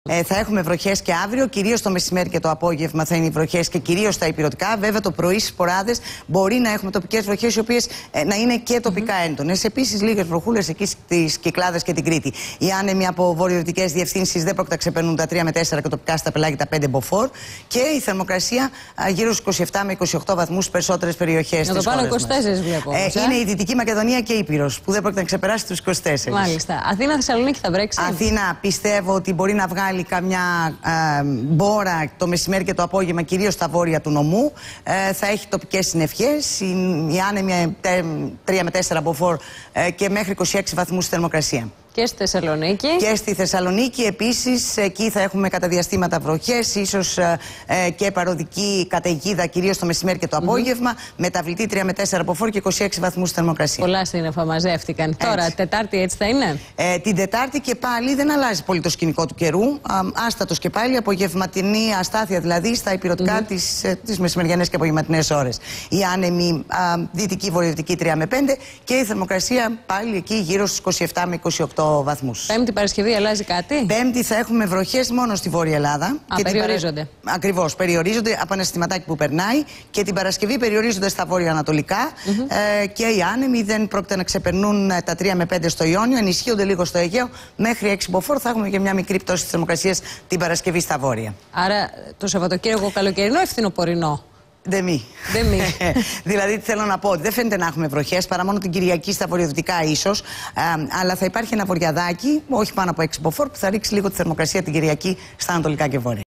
Θα έχουμε βροχές και αύριο, κυρίως το μεσημέρι και το απόγευμα θα είναι οι βροχές και κυρίως στα ηπειρωτικά. Βέβαια, το πρωί στις σποράδες μπορεί να έχουμε τοπικές βροχές, οι οποίες να είναι και τοπικά έντονες. Επίσης, λίγες βροχούλες εκεί στις Κυκλάδες και την Κρήτη. Οι άνεμοι από βορειοδυτικές διευθύνσεις δεν πρόκειται να ξεπερνούν τα 3 με 4 και τοπικά στα πελάγια τα 5 μποφόρ. Και η θερμοκρασία γύρω στους 27 με 28 βαθμούς στις περισσότερες περιοχές. Να το πάνω 24 βλέπω. Είναι η Δυτική Μακεδονία και η Ήπειρος, που δεν πρόκειται να ξεπεράσει τους 24. Μάλιστα. Αθήνα, Θεσσαλονίκη θα βρέξει. Αθήνα πιστεύω ότι μπορεί να βγάλει καμιά μπόρα το μεσημέρι και το απόγευμα, κυρίως στα βόρεια του νομού. Θα έχει τοπικές συννεφιές. Οι άνεμοι 3 με 4 μποφόρ και μέχρι 26 βαθμούς θερμοκρασία. Και στη Θεσσαλονίκη. Και στη Θεσσαλονίκη επίσης, εκεί θα έχουμε κατά διαστήματα βροχές, ίσως και παροδική καταιγίδα, κυρίως το μεσημέρι και το απόγευμα. Μεταβλητή 3 με 4 μποφόρ και 26 βαθμούς θερμοκρασία. Πολλά σύννεφα μαζεύτηκαν. Τώρα, Τετάρτη έτσι θα είναι. Την Τετάρτη και πάλι δεν αλλάζει πολύ το σκηνικό του καιρού. Άστατος και πάλι, απογευματινή αστάθεια δηλαδή στα ηπειρωτικά τις μεσημεριανές και απογευματινές ώρες. Οι άνεμοι δυτική, βορειοδυτική 3 με 5 και η θερμοκρασία πάλι εκεί γύρω στους 27 με 28 βαθμούς. Πέμπτη Παρασκευή αλλάζει κάτι. Πέμπτη θα έχουμε βροχές μόνο στη Βόρεια Ελλάδα. Περιορίζονται. Ακριβώς, περιορίζονται από ένα συστηματάκι που περνάει και την Παρασκευή περιορίζονται στα βόρεια-ανατολικά. Και οι άνεμοι δεν πρόκειται να ξεπερνούν τα 3 με 5 στο Ιόνιο, ενισχύονται λίγο στο Αιγαίο. Μέχρι 6 μποφόρ θα έχουμε και μια μικρή πτώση της θερμοκρασίας την Παρασκευή στα βόρεια. Άρα το Σαββατοκύριακο καλοκαιρινό ή φθινοπορεινό. Δεμί. Δηλαδή θέλω να πω ότι δεν φαίνεται να έχουμε βροχές παρά μόνο την Κυριακή στα βορειοδυτικά ίσως. Αλλά θα υπάρχει ένα βοριαδάκι, όχι πάνω από 6 μποφόρ, που θα ρίξει λίγο τη θερμοκρασία την Κυριακή στα ανατολικά και βόρεια.